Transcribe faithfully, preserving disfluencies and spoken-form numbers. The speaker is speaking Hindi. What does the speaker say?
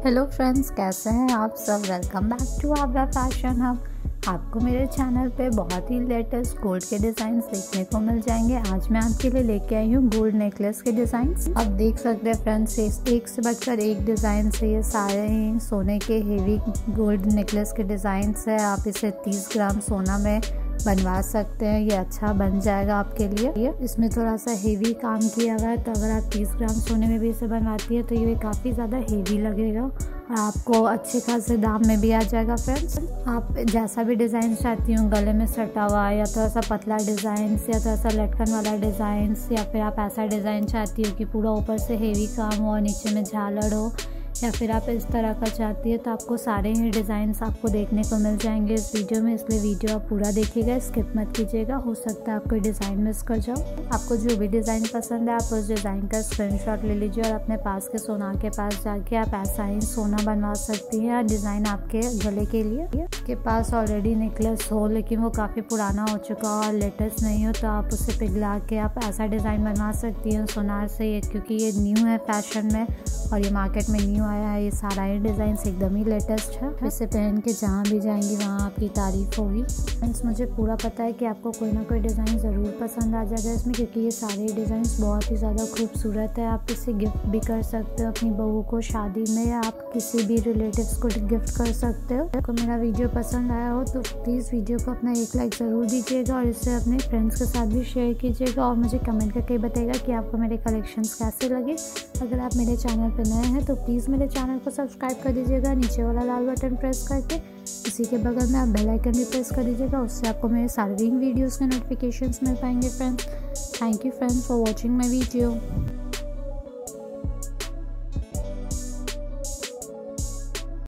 हेलो फ्रेंड्स, कैसे हैं आप सब। Welcome back to our fashion hub. आपको मेरे चैनल पे बहुत ही लेटेस्ट गोल्ड के डिज़ाइन देखने को मिल जाएंगे। आज मैं आपके लिए लेके आई हूँ गोल्ड नेकलेस के डिज़ाइंस। आप देख सकते हैं फ्रेंड्स, एक से बढ़कर एक डिज़ाइन से ये सारे ही सोने के हेवी गोल्ड नेकलेस के डिज़ाइंस है। आप इसे तीस ग्राम सोना में बनवा सकते हैं। ये अच्छा बन जाएगा आपके लिए। ये इसमें थोड़ा सा हेवी काम किया हुआ है, तो अगर आप तीस ग्राम सोने में भी इसे बनवाती है तो ये काफ़ी ज़्यादा हेवी लगेगा और आपको अच्छे खासे दाम में भी आ जाएगा। फ्रेंड्स, आप जैसा भी डिज़ाइन चाहती हूँ, गले में सटा हुआ या थोड़ा सा पतला डिज़ाइन या थोड़ा सा लटकन वाला डिज़ाइन, या फिर आप ऐसा डिज़ाइन चाहती हो कि पूरा ऊपर से हेवी काम हो और नीचे में झालर हो, या फिर आप इस तरह का चाहती है, तो आपको सारे ही डिज़ाइंस आपको देखने को मिल जाएंगे इस वीडियो में। इसलिए वीडियो आप पूरा देखिएगा, स्किप मत कीजिएगा। हो सकता है आप कोई डिज़ाइन मिस कर जाओ। आपको जो भी डिज़ाइन पसंद है आप उस डिज़ाइन का स्क्रीनशॉट ले लीजिए और अपने पास के सोनार के पास जाके आप ऐसा ही सोना बनवा सकती हैं। डिज़ाइन आपके गले के लिए आपके पास ऑलरेडी नेकलेस हो लेकिन वो काफ़ी पुराना हो चुका हो और लेटेस्ट नहीं हो, तो आप उसे पिघला के आप ऐसा डिज़ाइन बनवा सकती हैं सोनार से। ये क्योंकि ये न्यू है फैशन में और ये मार्केट में न्यू आया है। ये सारा ही डिज़ाइन एकदम ही लेटेस्ट है। इसे पहन के जहाँ भी जाएंगी वहाँ आपकी तारीफ होगी। फ्रेंड्स, मुझे पूरा पता है कि आपको कोई ना कोई डिज़ाइन ज़रूर पसंद आ जाएगा इसमें, क्योंकि ये सारे डिज़ाइंस बहुत ही ज़्यादा खूबसूरत है। आप इसे गिफ्ट भी कर सकते हो अपनी बहू को शादी में, या आप किसी भी रिलेटिव्स को गिफ्ट कर सकते हो। आपको मेरा वीडियो पसंद आया हो तो प्लीज़ वीडियो को अपना एक लाइक ज़रूर दीजिएगा और इसे अपने फ्रेंड्स के साथ भी शेयर कीजिएगा और मुझे कमेंट करके बताइएगा कि आपको मेरे कलेक्शंस कैसे लगे। अगर आप मेरे चैनल पर नए हैं तो प्लीज़ मेरे चैनल को सब्सक्राइब कर दीजिएगा नीचे वाला लाल बटन प्रेस करके। इसी के बगल में आप बेल आइकन भी प्रेस कर दीजिएगा, उससे आपको मेरे सारे वीडियोस के नोटिफिकेशंस मिल पाएंगे। Friends, thank you friends for watching my video.